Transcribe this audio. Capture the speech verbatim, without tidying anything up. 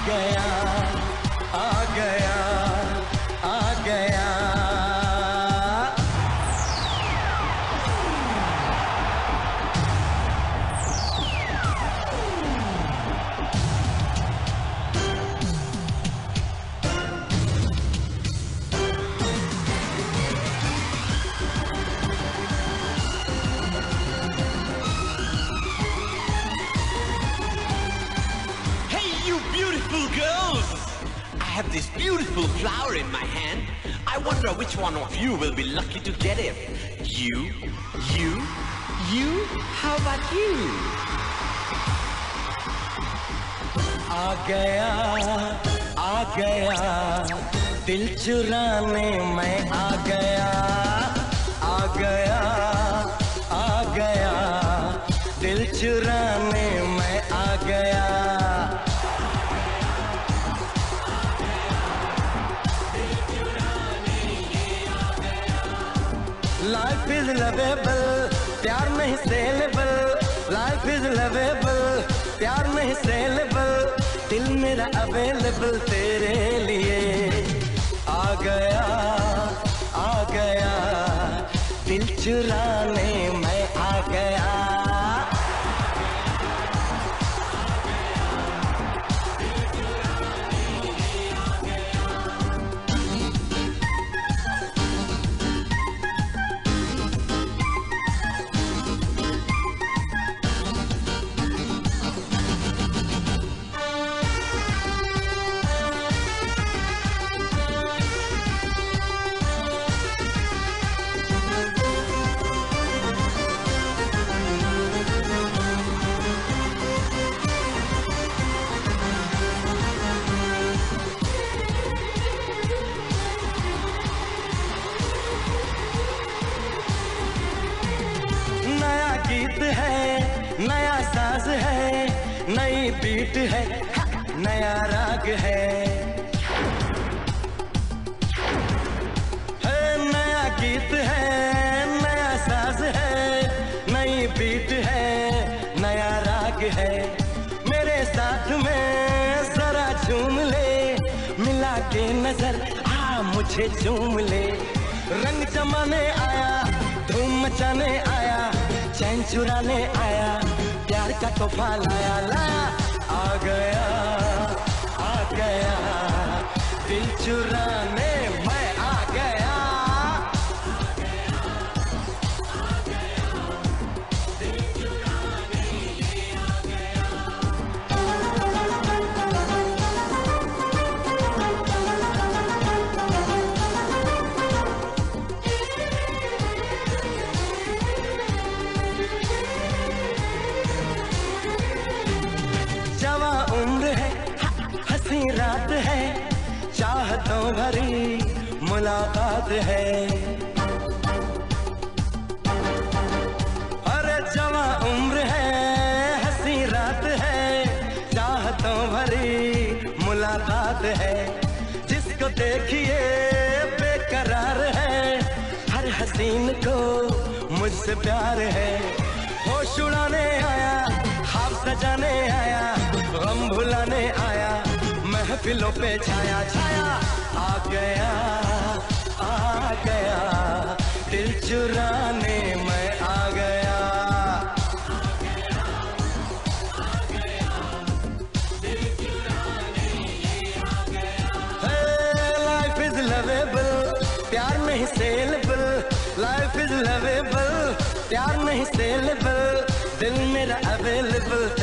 गया आ गया आ गया। Beautiful girls! I have this beautiful flower in my hand. I wonder which one of you will be lucky to get it. You, you, you? How about you? आ गया आ गया दिल चुराने मैं आ गया आ गया आ गया दिल चुराने मैं आ गया। Life is lovable, प्यार नहीं सेलेबल। Life is lovable, प्यार नहीं सेलेबल। दिल मेरा अवेलेबल तेरे लिए। आ गया आ गया दिल चुराने मैं आ गया। गीत है नया साज है नई बीट है नया राग है है नया गीत है नया साज है नई बीट है नया राग है। मेरे साथ में जरा झूम ले मिला के नजर आ मुझे झूम ले। रंग जमाने आया धूम मचाने आया चैन चुराने आया प्यार का तोहफा लाया लाया। आ गया आ गया दिल चुराने मैं आ गया। उम्र है हंसी रात है चाहतों भरी मुलाकात है। अरे जवां उम्र है हंसी रात है चाहतों भरी मुलाकात है। जिसको देखिए बेकरार है हर हसीन को मुझसे प्यार है। होश उड़ाने आया ख्वाब सजाने आया गम भुलाने आया महफिलों पे छाया छाया। आ गया आ गया दिल चुराने मैं आ गया। लाइफ इज लवेबल प्यार नहीं सेलेबल। लाइफ इज लवेबल प्यार नहीं सेलेबल। दिल मेरा अवेलेबल